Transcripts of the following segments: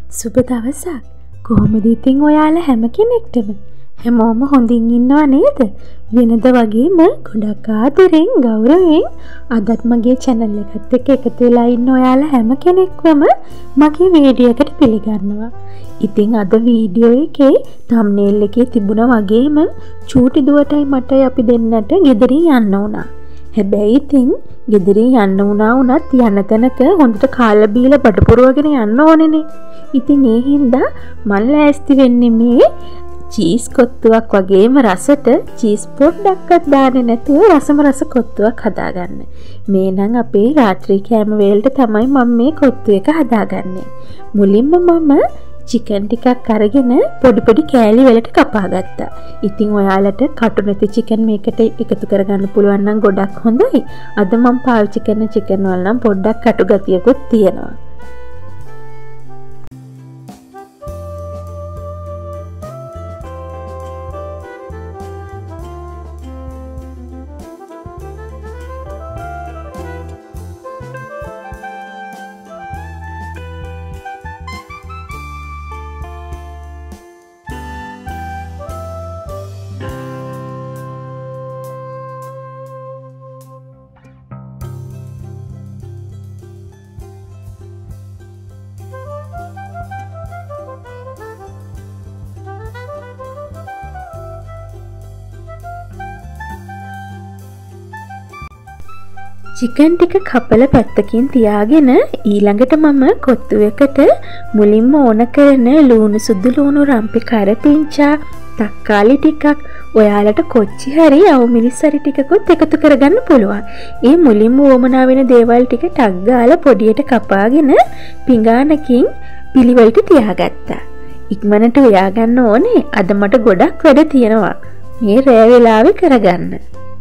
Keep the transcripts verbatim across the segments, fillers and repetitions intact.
සුබ දවසක්. කොහොමද ඉතින් ඔයාලා හැම කෙනෙක්ටම හැමෝම හොඳින් ඉන්නව නේද? වෙනද වගේම ගොඩක් ආදරෙන් ගෞරවයෙන් අදත් මගේ channel එකත් එක්ක එකතු වෙලා ඉන්න ඔයාලා හැම කෙනෙක්වම මගේ වීඩියෝ එකට පිළිගන්නවා. ඉතින් අද වීඩියෝ එකේ thumbnail එකේ තිබුණා වගේම චූටි දුවටයි මටයි අපි දෙන්නට ගෙදරින් යන්න උනා. හැබැයි ඉතින් ගෙදරින් යන්න උනා වුණත් යන තැනක හොඳට කාලා බීලා බඩ පුරවගෙන යන්න ඕනේනේ. ඉතින් ඒ හින්දා මම ලෑස්ති වෙන්නේ මේ චීස් කොත්තුවක් වගේම රසට චීස් පොඩ්ඩක්වත් දාන්නේ නැතුව රසම රස කොත්තුවක් හදාගන්න. මේ නම් අපේ රාත්‍රී කෑම වේලට තමයි මම මේ කොත්තු එක හදාගන්නේ. මුලින්ම මම චිකන් ටිකක් අරගෙන පොඩි පොඩි කෑලි වලට කපා ගත්තා. ඉතින් ඔයාලට කටු නැති චිකන් මේකට එකතු කරගන්න පුළුවන් නම් ගොඩක් හොඳයි. අද මම පාවිච්චි කරන චිකන් වල නම් පොඩ්ඩක් කටු ගතියකුත් තියෙනවා. චිකන් ටික කපල පැත්තකින් තියාගෙන ඊළඟට මම කොත්තු එකට මුලින්ම ඕන කරන ලුණු සුදු ලුණු රම්පි කරපිංචා තක්කාලි ටිකක් ඔයාලට කොච්චි හරි අවුමිරිස් හරි ටිකකුත් එකතු කරගන්න පුළුවන්. ඒ මුලින්ම වමනා වෙන දේවල් ටික ටක් ගාලා පොඩියට කපාගෙන පිඟානකින් පිළිවෙලට තියාගත්තා. ඉක්මනට උයා ගන්න ඕනේ. අද මට ගොඩක් වැඩ තියෙනවා මේ රෑ වෙලාවේ කරගන්න.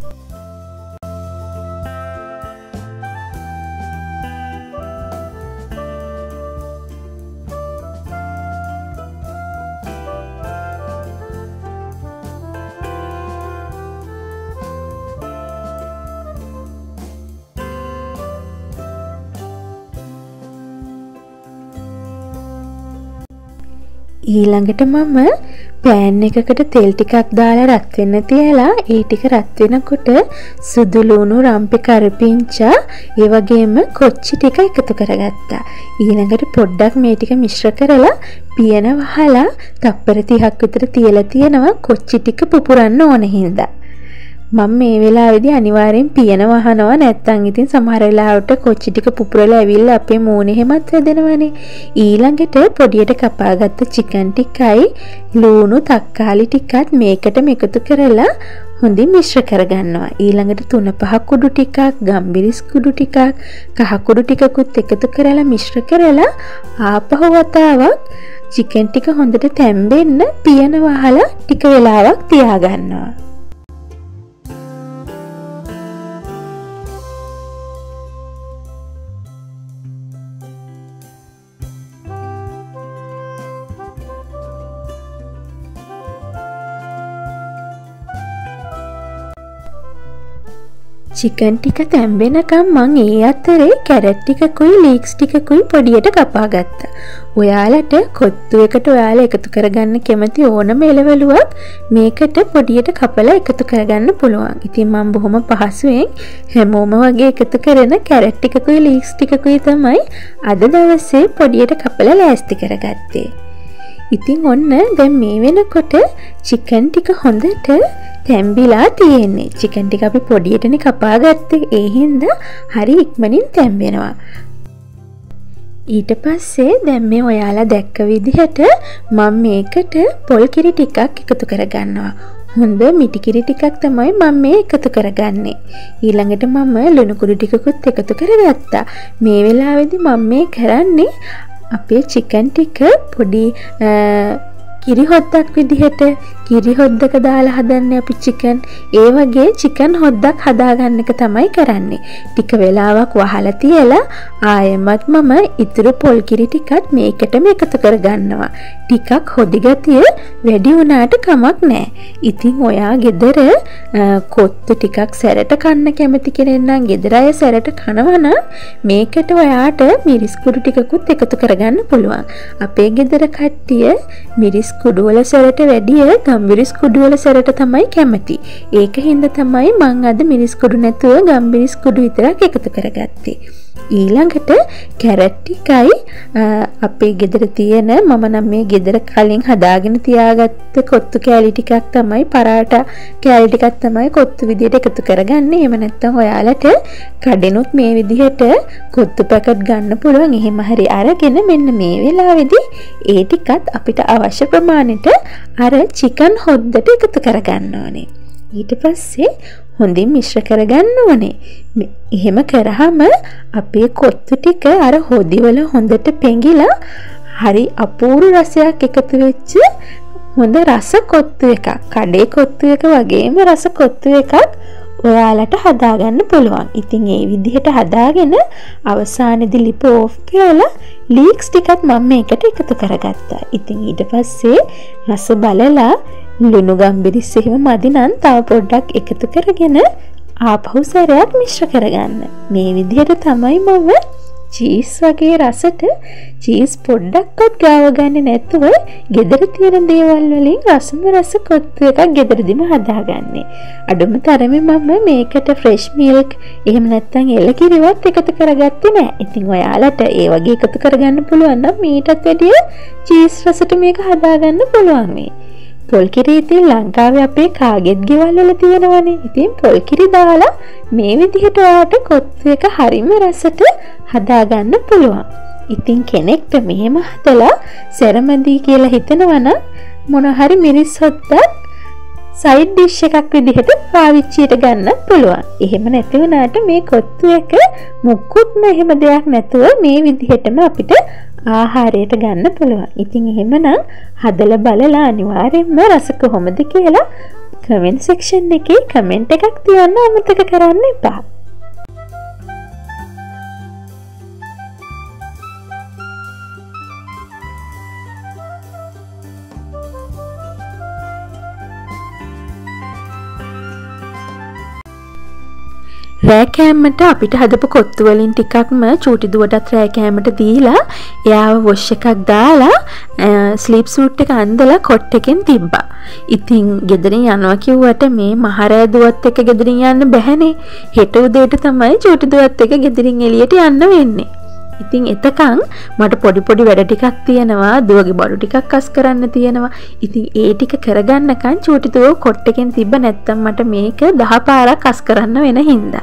ඊළඟට මම පෑන් එකකට තෙල් ටිකක් දාලා රත් වෙන්න තියලා ඒ ටික රත් වෙනකොට සුදු ලුණු රම්පි කරපිංචා ඒ වගේම කොච්චි ටික එකතු කරගත්තා. ඊළඟට පොඩ්ඩක් මේ ටික මිශ්‍ර කරලා පියන වහලා තප්පර තිහක් විතර තියලා තියෙනවා කොච්චි ටික පුපුරන්න ඕන හින්දා. මම මේ වෙලාවේදී අනිවාර්යෙන් පියන වහනවා. නැත්නම් ඉතින් සමහර වෙලාවට කොච්චි ටික පුපුරලා ඇවිල්ලා අපේ මූණේ හැමත් වැදෙනවනේ. ඊළඟට පොඩියට කපාගත්ත චිකන් ටිකයි ලුණු තක්කාලි ටිකත් මේකටම එකතු කරලා හොඳින් මිශ්‍ර කරගන්නවා. ඊළඟට තුන පහ කුඩු ටිකක්, ගම්බිරිස් කුඩු ටිකක්, කහ කුඩු ටිකකුත් එකතු කරලා මිශ්‍ර කරලා ආපහු වතාවක් චිකන් ටික හොඳට තැම්බෙන්න පියන වහලා ටික වෙලාවක් තියාගන්නවා. චිකන් ටික තැම්බෙනකම් මං ඒ අතරේ කැරට් ටිකකුයි ලීක්ස් ටිකකුයි පොඩියට කපා ගත්තා. ඔයාලට කොත්තු එකට ඔයාලා එකතු කරගන්න කැමති ඕනම එළවලුවක් මේකට පොඩියට කපලා එකතු කරගන්න පුළුවන්. ඉතින් මම බොහොම පහසුවෙන් හැමෝම වගේ එකතු කරන කැරට් ටිකකුයි ලීක්ස් ටිකකුයි තමයි අද දවසේ පොඩියට කපලා ලෑස්ති කරගත්තේ. ඉතින් ඔන්න දැන් මේ වෙනකොට චිකන් ටික හොඳට තැම්බිලා තියෙන්නේ. චිකන් ටික අපි පොඩියටනේ කපා ගත්තේ. ඒ හින්දා හරි ඉක්මනින් තැම්බෙනවා. ඊට පස්සේ දැන් මේ ඔයාලා දැක්ක විදිහට මම මේකට පොල් කිරි ටිකක් එකතු කරගන්නවා. හොඳ මිටි කිරි ටිකක් තමයි මම මේ එකතු කරගන්නේ. ඊළඟට මම ලුණු කුඩු ටිකකුත් එකතු කරගත්තා. මේ වෙලාවේදී මම මේ කරන්නේ අපේ චිකන් ටික පොඩි කිරි හොද්දක් විදිහට කිරි හොද්දක දාලා හදන්නේ අපි චිකන්. ඒ වගේ චිකන් හොද්දක් හදාගන්න එක තමයි කරන්නේ. ටික වෙලාවක් වහලා තියලා ආයෙමත් මම ඉතුරු පොල් කිරි ටිකත් මේකටම එකතු කරගන්නවා. ටිකක් හොදි ගතිය වැඩි වුණාට කමක් නැහැ. ඉතින් ඔයා ගෙදර කොත්තු ටිකක් සැරට කන්න කැමති කෙනෙක් නම් ගෙදර අය සැරට කනවා නම් මේකට ඔයාට මිරිස් කුඩු ටිකකුත් එකතු කරගන්න පුළුවන්. අපේ ගෙදර කට්ටිය මිරිස් කුඩු වල සැරට වැඩිය ගම්මිරිස් කුඩු වල සැරට තමයි කැමති. ඒක හින්දා තමයි මං අද මිරිස් කුඩු නැතුව ගම්මිරිස් කුඩු විතරක් එකතු කරගත්තේ. ඊළඟට කැරට් ටිකයි අපේ ගෙදර තියෙන මම නම් මේ ගෙදර කලින් හදාගෙන තියාගත්ත කොත්තු කෑලි ටිකක් තමයි පරාටා කෑලි ටිකක් තමයි කොත්තු විදියට එකතු කරගන්නේ. එහෙම නැත්නම් ඔයාලට කඩෙනුත් මේ විදිහට කොත්තු පැකට් ගන්න පුළුවන්. එහෙම හරි අරගෙන මෙන්න මේ වෙලාවේදී ඒ ටිකත් අපිට අවශ්‍ය ප්‍රමාණයට අර චිකන් හොද්දට එකතු කරගන්න ඕනේ. ඊට පස්සේ හොඳින් මිශ්‍ර කරගන්න ඕනේ. එහෙම කරාම අපේ කොත්තු ටික අර හොදිවල හොඳට පෙඟිලා හරි අපූර්ව රසයක් එකතු වෙච්ච හොඳ රස කොත්තු එකක්. කඩේ කොත්තු එක වගේම රස කොත්තු එකක් ඔයාලට හදාගන්න පුළුවන්. ඉතින් ඒ විදිහට හදාගෙන අවසානයේදී ලිප ඕෆ් කරලා ලීක්ස් ටිකත් මම මේකට එකතු කරගත්තා. ඉතින් ඊට පස්සේ රස බලලා ලුණු ගම්බිරිස් එහෙම මදි නම් තව පොඩ්ඩක් එකතු කරගෙන ආපහු සැරයක් මිශ්‍ර කරගන්න. මේ විදිහට තමයි මම චීස් වගේ රසට චීස් පොඩ්ඩක්වත් ගාව ගන්නේ නැතුව ගෙදර තියෙන දේවල් වලින් රසම රස කොත්තු එකක් ගෙදරදිම හදාගන්නේ. අඩුම තරමේ මම මේකට ෆ්‍රෙෂ් මිල්ක් එහෙම නැත්නම් එළකිරිවත් එකතු කරගත්තේ නැහැ. ඉතින් ඔයාලට ඒ වගේ එකතු කරගන්න පුළුවන් නම් මීටත් වැඩිය චීස් රසට මේක හදාගන්න පුළුවන් මේ. පොල් කිරි ඉතින් ලංකාවේ අපේ කාගෙත් ගෙවල් වල තියෙනවනේ. ඉතින් පොල් කිරි දාලා මේ විදිහට ඔයාලට කොත්තු එක හරිම රසට හදාගන්න පුළුවන්. ඉතින් කෙනෙක්ට මෙහෙම හදලා සැරමැදි කියලා හිතනවා නම් මොන හරි මිරිස් හොද්දක් සයිඩ් ඩිෂ් එකක් විදිහට පාවිච්චියට ගන්න පුළුවන්. එහෙම නැති වුණාට මේ කොත්තු එක මුකුත්ම එහෙම දෙයක් නැතුව මේ විදිහටම අපිට ආහාරයට ගන්න පුළුවන්. ඉතින් එහෙමනම් හදලා බලලා අනිවාර්යෙන්ම රස කොහොමද කියලා කමෙන්ට් සෙක්ෂන් එකේ කමෙන්ට් එකක් තියන්න අමතක කරන්න එපා. රෑ කෑමට අපිට හදපු කොත්තු වලින් ටිකක්ම චූටි දුවටත් රෑ කෑමට දීලා එයාව වොෂ් එකක් දාලා ස්ලීප් සූට් එක අඳලා කොට් එකෙන් තිබ්බා. ඉතින් ගෙදරින් යනවා කිව්වට මේ මහරෑ දුවත් එක්ක ගෙදරින් යන්න බැහැනේ. හෙට උදේට තමයි චූටි දුවත් එක්ක ගෙදරින් එළියට යන්න වෙන්නේ. ඉතින් එතකන් මට පොඩි පොඩි වැඩ ටිකක් තියෙනවා. දුවගේ බඩු ටිකක් අස් කරන්න තියෙනවා. ඉතින් ඒ ටික කරගන්නකන් චූටි දුව කොට් එකෙන් තිබ්බ නැත්තම් මට මේක දහ පාරක් අස් කරන්න වෙන හින්දා.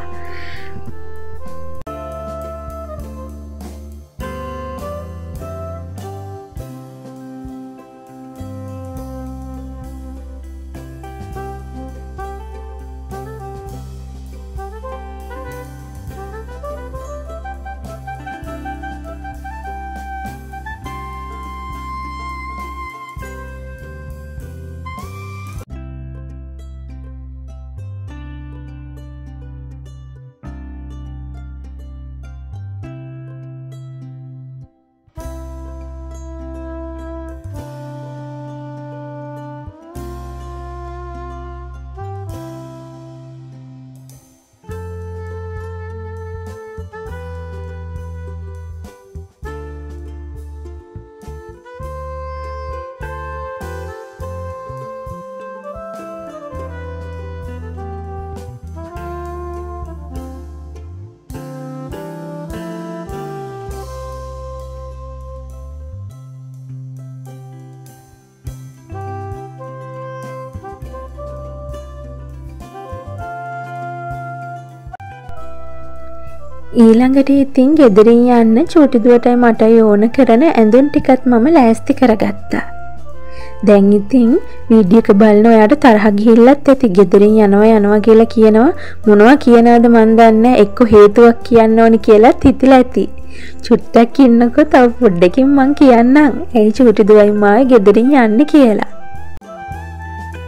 ඊළඟට ඉතින් ගෙදරින් යන්න චූටි දුවටයි මටයි ඕන කරන ඇඳුම් ටිකත් මම ලෑස්ති කරගත්තා. දැන් ඉතින් වීඩියෝ එක බලන ඔයාට තරහ ගිහිල්ලත් ඇති. ගෙදරින් යනවා යනවා කියලා කියනවා මොනවා කියනවද මන් දන්නේ. එක්ක හේතුවක් කියන්න ඕනි කියලාත් හිතලා ඇති. චුට්ටක් ඉන්නකෝ තව පොඩ්ඩකින් මං කියන්නම්. ඒ චූටි දුවයි මායි ගෙදරින් යන්නේ කියලා.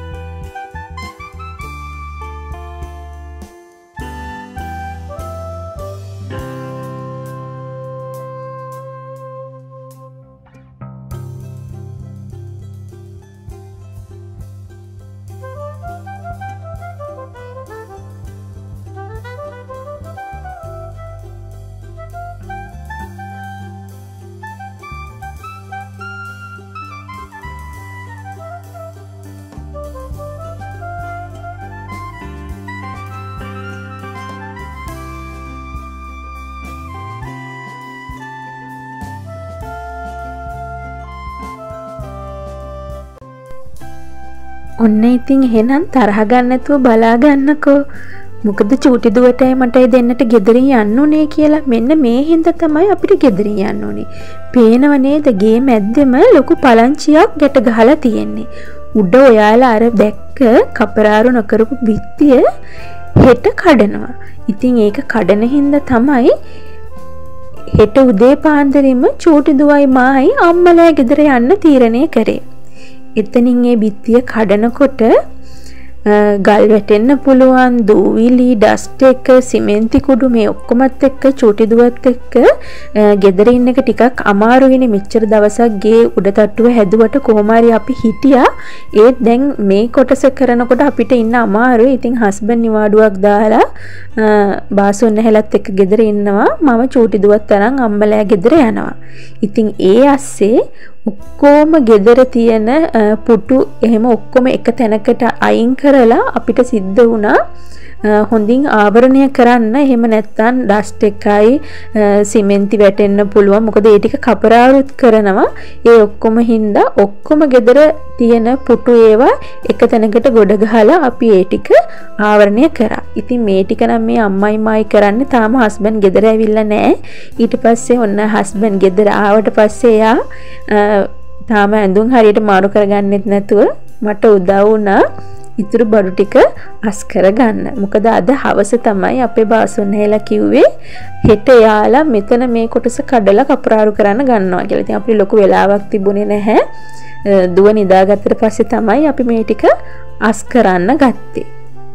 ඔන්න ඉතින් එහෙනම් තරහ ගන්න නැතුව බලා ගන්නකෝ. මොකද චූටි දුවටයි මටයි දෙන්නට ගෙදරින් යන්න උනේ කියලා. මෙන්න මේ හින්දා තමයි අපිට ගෙදරින් යන්න උනේ. පේනව නේද ගේ මැද්දෙම ලොකු පලංචියක් ගැට ගහලා තියෙන්නේ. උඩ ඔයාලා අර දැක්ක කපරාරු නොකරපු බිත්තිය හෙට කඩනවා. ඉතින් ඒක කඩන හින්දා තමයි හෙට උදේ පාන්දරින්ම චූටි දුවයි මායි අම්මලා ගෙදර යන්න තීරණය කරේ. එතනින් ඒ බිත්තිය කඩනකොට ගල් වැටෙන්න පුළුවන්, දූවිලි, ඩස්ට් එක, සිමෙන්ති කුඩු මේ ඔක්කොමත් එක්ක චූටි දුවත් එක්ක ගෙදර ඉන්න එක ටිකක් අමාරුයිනේ. මෙච්චර දවසක් ගේ උඩ තට්ටුව හැදුවට කොහොම හරි අපි හිටියා. ඒත් දැන් මේ කොටස කරනකොට අපිට ඉන්න අමාරුයි. ඉතින් හස්බන්ඩ් නිවාඩුවක් දාලා බාසුන් නැහැලත් එක්ක ගෙදර ඉන්නවා. මම චූටි දුවත් තරම් අම්මලා ගෙදර යනවා. ඉතින් ඒ ඇස්සේ ඔක්කොම ගෙදර තියෙන පුටු එහෙම ඔක්කොම එක තැනකට අයින් කරලා අපිට සිද්ධ වුණා හොඳින් ආවරණය කරන්න. එහෙම නැත්නම් ඩස්ට් එකයි සිමෙන්ති වැටෙන්න පුළුවන්. මොකද ඒ ටික කපරාරුත් කරනවා. ඒ ඔක්කොම හින්දා ඔක්කොම ගෙදර තියෙන පුටු ඒවා එක තැනකට ගොඩ ගහලා අපි ඒ ටික ආවරණය කරා. ඉතින් මේ ටික නම් මේ අම්මයි මායි කරන්නේ. තාම හස්බන්ඩ් ගෙදර ඇවිල්ලා නැහැ. ඊට පස්සේ ඔන්න හස්බන්ඩ් ගෙදර ආවට පස්සේ එයා තාම ඇඳුම් හරියට මාරු කරගන්නෙත් නැතුව මට උදව් වුණා ඉතුරු බඩු ටික අස් කරගන්න. මොකද අද හවස තමයි අපේ බාසුන් නැහැලා කිව්වේ හෙට යාලා මෙතන මේ කොටස කඩලා කපරාරු කරන්න ගන්නවා කියලා. ඉතින් අපිට ලොකු වෙලාවක් තිබුණේ නැහැ. දුව නිදාගත්තට පස්සේ තමයි අපි මේ ටික අස් කරන්න ගත්තේ.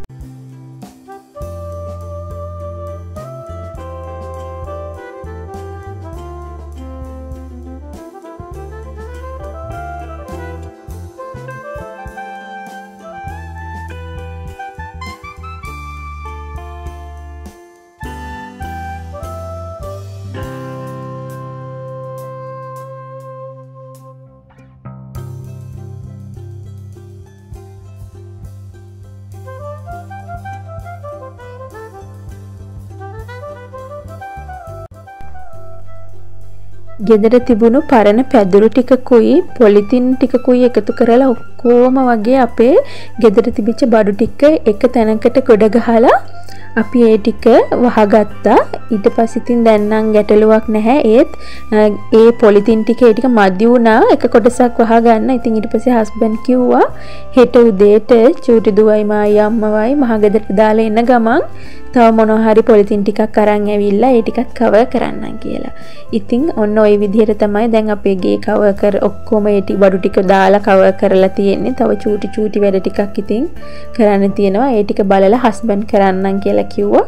ගෙදර තිබුණු පරණ පැදුරු ටිකකුයි පොලිතින් ටිකකුයි එකතු කරලා ඔක්කොම වගේ අපේ ගෙදර තිබිච්ච බඩු ටික එක තැනකට ගොඩ ගහලා අපි ඒ ටික වහගත්තා. ඊට පස්සේ ඉතින් දැන් නම් ගැටලුවක් නැහැ. ඒත් ඒ පොලිතින් ටික ඒ ටික මදි වුණා එක කොටසක් වහගන්න. ඉතින් ඊට පස්සේ හස්බන්ඩ් කිව්වා හෙට උදේට චූටි දුවයි මායි අම්මවයි මහගෙදරට දාලා එන ගමන් තව මොනවා හරි පොලිතින් ටිකක් අරන් ඇවිල්ලා ඒ ටිකක් කවර් කරන්නම් කියලා. ඉතින් ඔන්න ওই විදිහට තමයි දැන් අපේ ගේ කවර් කර ඔක්කොම ඒ ටික බඩු ටික දාලා කවර් කරලා තියෙන්නේ. තව චූටි චූටි වැඩ ටිකක් ඉතින් කරන්න තියෙනවා. ඒ ටික බලලා හස්බන්ඩ් කරන්නම් කියලා කිව්වා.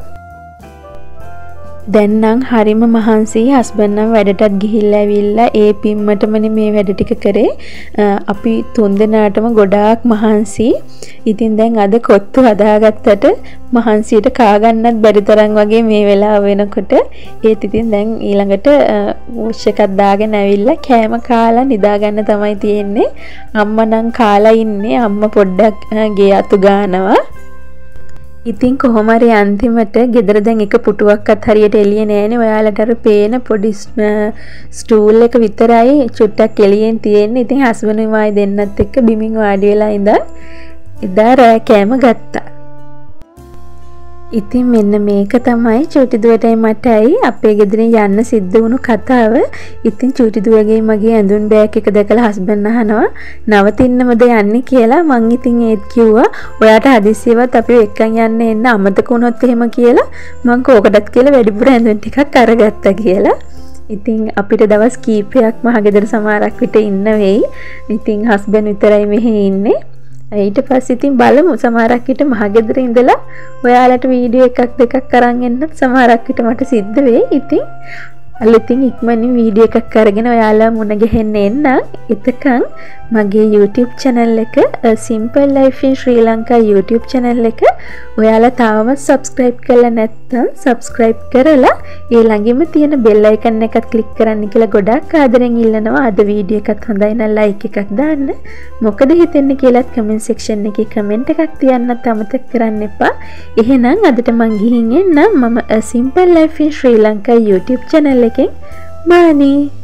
දැන් නම් හරිම මහන්සි. හස්බන්ඩ් නම් වැඩටත් ගිහිල්ලා ඇවිල්ලා ඒ පිම්මටමනේ මේ වැඩ ටික කරේ. අපි තුන්දෙනාටම ගොඩාක් මහන්සි. ඉතින් දැන් අද කොත්තු හදාගත්තට මහන්සියට කා ගන්නත් බැරි තරම් වගේ මේ වෙලාව වෙනකොට ඒත් ඉතින් දැන් ඊළඟට වොෂ් එකක් දාගෙන ඇවිල්ලා කෑම කාලා නිදා ගන්න තමයි තියෙන්නේ. අම්මා නම් කාලා ඉන්නේ. අම්මා පොඩ්ඩක් ගේ අතු ගන්නවා. ඉතින් කොහොම හරි අන්තිමට ගෙදර දැන් එක පුටුවක්වත් හරියට එළියේ නෑනේ. ඔයාලට අර පේන පොඩි ස්ටූල් එක විතරයි චුට්ටක් එළියෙන් තියෙන්නේ. ඉතින් හස්බන්ඩ් මායි දෙන්නත් එක්ක බිමින් වාඩි වෙලා ඉඳන් එදා රෑ කෑම ගත්තා. ඉතින් මෙන්න මේක තමයි චූටි දුවටයි මටයි අපේ ගෙදරින් යන්න සිද්ධ වුණු කතාව. ඉතින් චූටි දුවගේ මගේ ඇඳුම් බෑග් එක දැකලා හස්බන්ඩ් අහනවා නවතින්නමද යන්නේ කියලා. මං ඉතින් ඒත් කිව්වා ඔයාට හදිස්සියවත් අපි එක්කන් යන්න එන්න අමතක වුණොත් එහෙම කියලා මං කෝකටත් කියලා වැඩිපුර ඇඳුම් ටිකක් අරගත්තා කියලා. ඉතින් අපිට දවස් කීපයක් මහගෙදර සමහරක් විට ඉන්න වෙයි. ඉතින් හස්බන්ඩ් විතරයි මෙහි ඉන්නේ. ඊට පස්සේ ඉතින් බලමු සමහරක් විට මහගෙදර ඉඳලා ඔයාලට වීඩියෝ එකක් දෙකක් අරන් එන්නත් සමහරක් විට මට සිද්ධ වෙයි. ඉතින් අලුතින් ඉක්මනින් වීඩියෝ එකක් අරගෙන ඔයාලා මුණ ගැහෙන්න එන්න. එතකන් මගේ YouTube channel එක Simple Life in Sri Lanka YouTube channel එක ඔයාලා තාමත් subscribe කරලා නැත්නම් subscribe කරලා ඒ ළඟින්ම තියෙන bell icon එකත් click කරන්න කියලා ගොඩාක් ආදරෙන් ඉල්ලනවා. අද වීඩියෝ එකත් හොඳයි නම් like එකක් දාන්න. මොකද හිතෙන්නේ කියලාත් comment section එකේ comment එකක් තියන්නත් අමතක කරන්න එපා. එහෙනම් අදට මං ගිහින් එන්න. මම Simple Life in Sri Lanka YouTube channel එකෙන් මානි